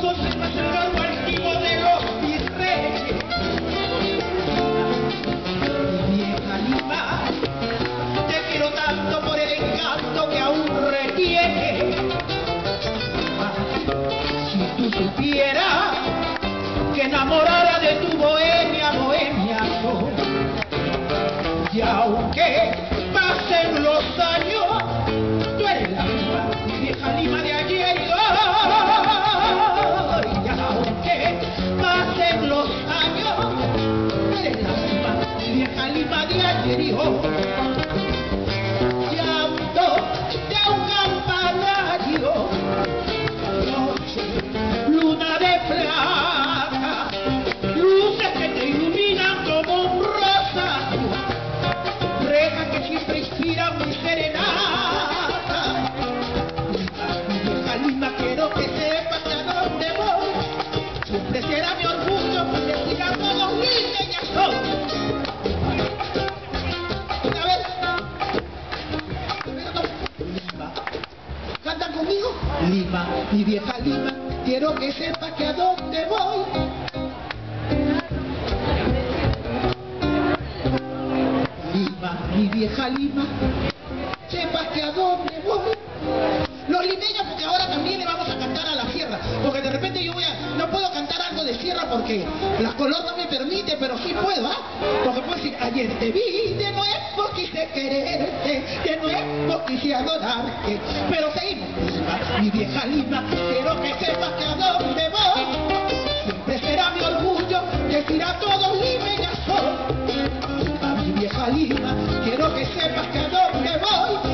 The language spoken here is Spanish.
soy más largo altivo de los virreyes. Mi vieja Lima, te quiero tanto por el encanto que aún retiene. Si tú supieras que enamorada de tu bohemia, bohemia soy. Y aunque pasen los años, tú eres la misma, mi vieja Lima de ayer y hoy. Y aunque pasen los años, tú eres la misma, mi vieja Lima de ayer y hoy. Llanto de un campanario, noche, luna de plata, luces que te iluminan como un rosario, rejas que siempre inspiran mi serenata. Mi vieja Lima, quiero que sepas que a donde voy siempre será mi orgullo decir a todos limeña soy. Una vez, Lima, ¿cantan conmigo? Lima, mi vieja Lima, quiero que sepas que a donde voy Lima, mi vieja Lima, sepas que a dónde voy. Los limeños, porque ahora también le vamos a cantar a la sierra, porque de repente yo no puedo cantar algo de sierra porque la color no me permite, pero sí puedo, ¿ah? Porque puedo decir, ayer te vi, de nuevo quise quererte, de nuevo quise adorarte, pero seguimos. Lima, mi vieja Lima, quiero que sepas que a dónde voy siempre será mi orgullo decir a todos limeñas soy. Mi vieja Lima, quiero que sepas que a donde voy